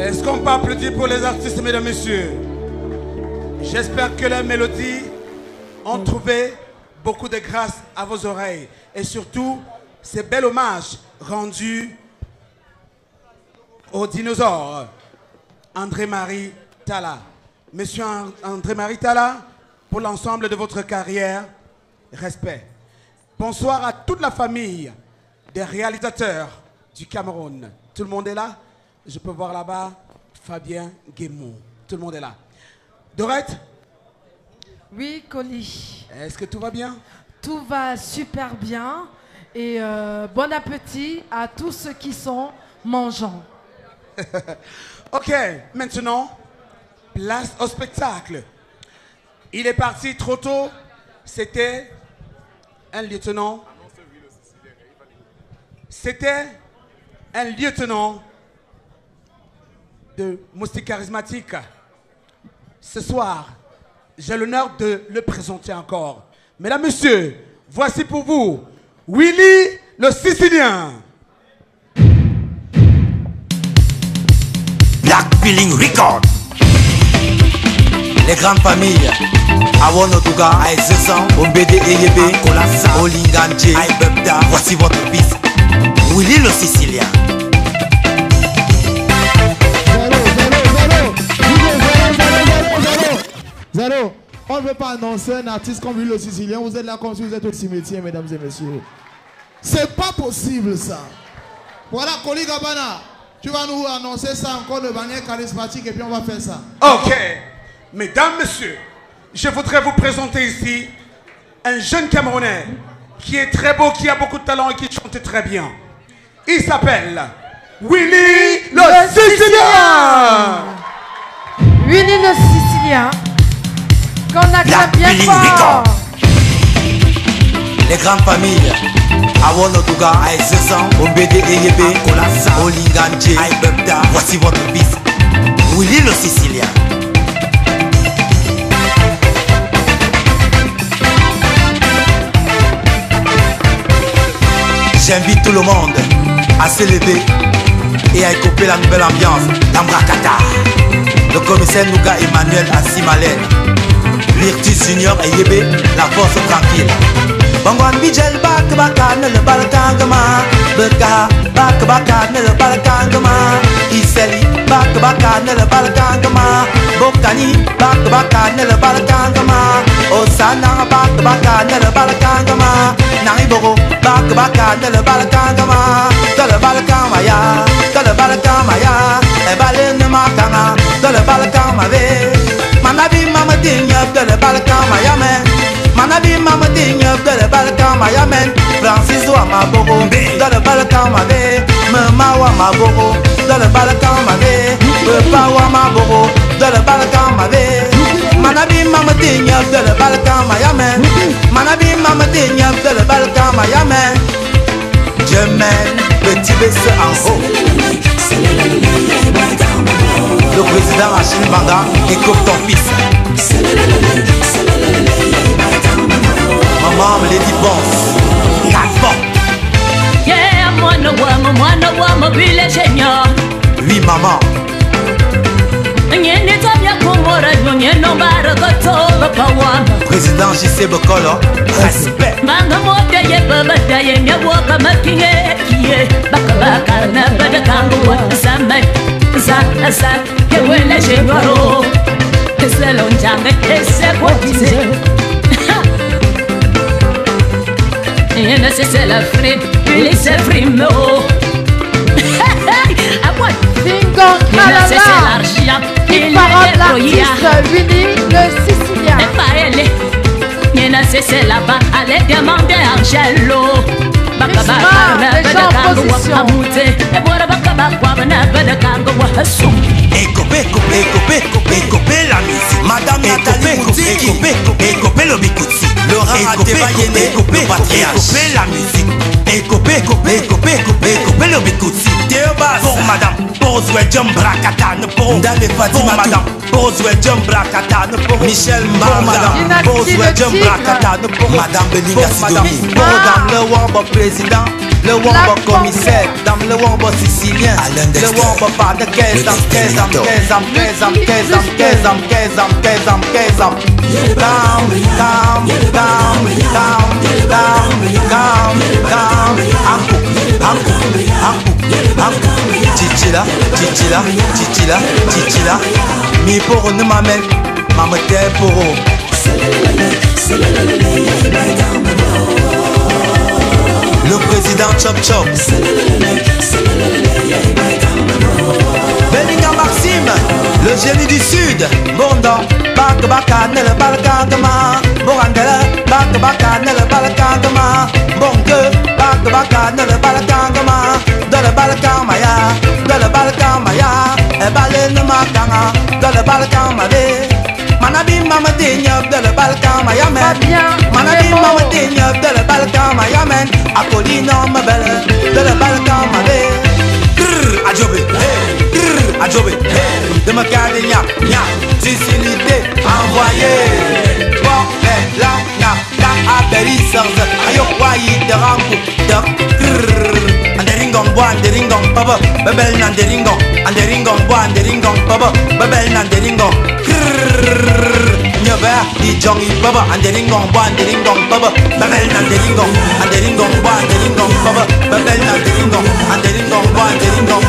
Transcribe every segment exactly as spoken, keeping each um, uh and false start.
Est-ce qu'on peut applaudir pour les artistes, mesdames et messieurs? J'espère que leurs mélodies ont trouvé beaucoup de grâce à vos oreilles. Et surtout, ces bel hommages rendus au dinosaure André-Marie Talla. Monsieur André-Marie Talla, pour l'ensemble de votre carrière, respect. Bonsoir à toute la famille des réalisateurs du Cameroun. Tout le monde est là? Je peux voir là-bas Fabien Guémon. Tout le monde est là. Dorette? Oui, Coli. Est-ce que tout va bien? Tout va super bien. Et euh, bon appétit à tous ceux qui sont mangeants. Ok, maintenant, place au spectacle. Il est parti trop tôt. C'était un lieutenant. C'était un lieutenant de Moustique Charismatique. Ce soir, j'ai l'honneur de le présenter encore. Mesdames, Messieurs, voici pour vous Willy le Sicilien. Black Feeling Record. Les grandes familles Awonotuga, Aïssan, Ombede Eyebe, Kolassa, Olinganje, Aïbebda. Voici votre fils Willy le Sicilien. Zéro, on ne veut pas annoncer un artiste comme Willy le Sicilien. Vous êtes là comme si vous êtes au cimetière, mesdames et messieurs. C'est pas possible ça. Voilà, Koli Gabana, tu vas nous annoncer ça encore de manière charismatique et puis on va faire ça. Ok, mesdames, messieurs, je voudrais vous présenter ici un jeune Camerounais qui est très beau, qui a beaucoup de talent et qui chante très bien. Il s'appelle Willy le, le Sicilien. Willy le Sicilien. Qu'on acclame bien fort. Les grandes familles Awonotuga, Aïssan, Ombede Eyebe, Kolassa, Olinganje, Aïbebda. Voici votre fils Willy le Sicilien. J'invite tout le monde à se lever et à écouter la nouvelle ambiance d'Ambrakata. Le commissaire Nouga Emmanuel Assimalen, Virtus Junior et Yébé, la force tranquille. Bangwan Bijel Bak Bakan le Balkangama, Beka Bak Bakan le Balkangama, Iseli Bak Bakan le Balkangama, Bokani Bak Bakan le Balkangama, Osana Bak Bakan le Balkangama, Naiboro Bak Bakan le Balkangama, dans le Balkamaya, dans le Balkamaya, et Balen Makana, dans le Balkamave, Manabi Mamadinha, dans le Balkamaya, Manabi Mamadinha, dans le Balkamaya, Francis Wamabogo, dans le Balkamave, Mama Wamabogo, dans le Balkamave, Papa Wamabogo, dans le Balkamave, Manabi Mamadinha, dans le Balkamaya, Manabi Mamadinha, dans le Balkamaya, je mène petit baisseur en haut. Le président Achille Banga écoute ton fils. Maman me l'a dit bon. Quatre yeah, moi no moi moi no moi mobile génial. Oui maman. Président J C Bokolo, respect. C'est la frime, il s'est frime. C'est l'argent, il parle l'artiste Willy le Sicilien. C'est là-bas, allez demander à Angelo. Écopé, écopé, écopé, écopé la musique. Madame Nathalie Moutiki, écopé le Bikutsi. Laurent Atebayene, écopé la musique. Écopé, écopé, écopé, écopé le Bikutsi. Pour madame, pour Pose ouais jump bracata ne po. Ndale Fatima madame. Pose ouais jump bracata ne po. Michel Mbar madame. Pose ouais jump bracata ne po. Madame Belinga Sidomi. Madame le Wamba président. Le Wamba commissaire. Dame le Wamba sicilien. Le Wamba pas de caisse. Dame caisse, dame caisse, dame caisse, dame caisse, dame caisse, dame caisse, dame caisse, dame caisse, dame. Dame, dame, dame, dame, dame, dame, dame. Anku, anku, anku, anku. Chichila, chichila, chichila, chichila. Mi poro ne m'amène, maman t'es poro. Le président Chop Chop. Belinga Maxime, le génie du Sud. Bondon, Bak Bakane, le Balkangama. Borandela, Bak Bakane, le Balkangama. Bongue, Bak Bakane, le Balkangama. Dans le Balkan Maya, dans le Balkan Maya. Et Balen Makanga, dans le Balkan Maya. Manabi mama dinya de le Balkan Mayamen. Manabi mama dinya de le Balkan Mayamen. Akolino ma belle de le Balkan Mabe. Grrr adjobé, grrr adjobé. De ma garde nya nya. Sicilité envoyé. Bon et là na na aberi sorte. Ayo wayi de rangu de grrr. Anderingong bo anderingong baba. Bebel na anderingong. Anderingong bo anderingong baba. Bebel na anderingong. Nyaba di jongi baba anderingong bo anderingong baba babel na anderingong anderingong bo anderingong baba babel na anderingong anderingong bo anderingong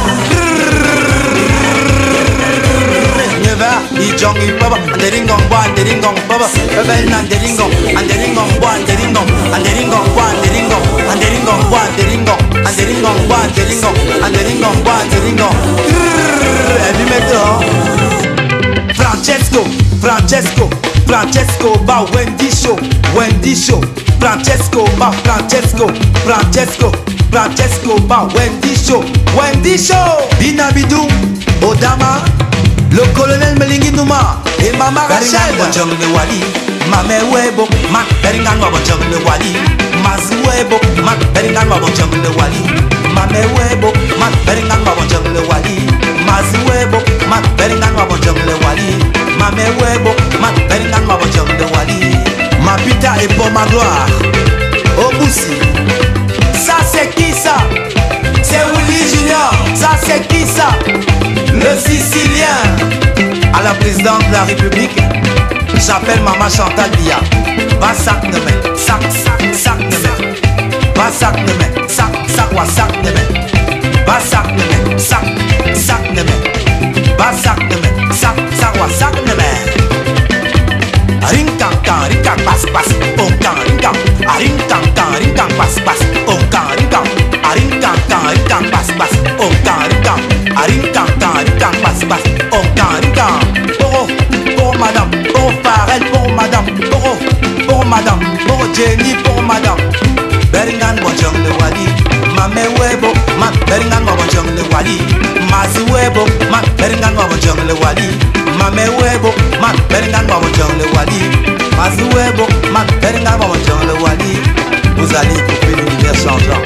Nyaba di jongi baba anderingong bo anderingong baba babel na anderingong anderingong bo anderingong anderingong bo anderingong anderingong bo anderingong anderingong bo anderingong anderingong bo anderingong Ebi meto Francesco, Francesco, Francesco, ba Wendy Show, Wendy Show, Francesco, ba Francesco, Francesco, Francesco, ba Wendy Show, Wendy Show, Binabidou, Odama, le colonel Melingi Nouma, et Mama Rachel, Wali, Mame Webo, Mac Beringan Wabajang le Wali, Mazu Webo, Mac Beringan Wabajang le Wali, Mame Webo, Mac Beringan Wabajang le Wali, Mazu Webo, Mac Beringan Wabajang le Wali, Mame Webo, Mac Beringan Wabajang le Wali, ma pita est pour ma gloire, Oboussi, ça c'est qui ça? C'est Willy Junior, ça c'est qui ça? Le Sicilien, à la présidente de la République. J'appelle Maman Chantal Bia. Va sac de main, sac, sac, sac de main. Va sac de main, sac, sac, wa sac de main. Va sac de main, sac, sac de main. Va sac de main, sac, sac, wa sac de main. Ring kang kang, ring kang pas pas, on kang ring kang. Ring kang kang, ring kang pas pas, on kang ring kang. Ring kang kang, ring kang pas pas, on kang ring kang. Ring kang kang, ring kang pas pas, on kang ring kang. Oh oh, madame, pour Farel, pour madame, pour, pour madame, pour Jenny, pour madame. Beringan Wajang le Wali, Mame Webo, Ma Beringan Wajang le Wali, Mazi Webo, Ma Beringan Wajang le Wali, Mame Webo, Ma Beringan Wajang le Wali, Mazi Webo, Ma Beringan Wajang le Wali. Vous allez couper l'univers changeant.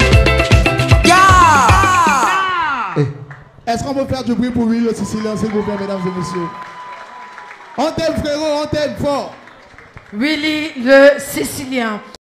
Yeah! Est-ce qu'on peut faire du bruit pour lui, le Sicilien, s'il vous plaît, mesdames et messieurs? On t'aime frérot, on t'aime fort. Willy le Sicilien.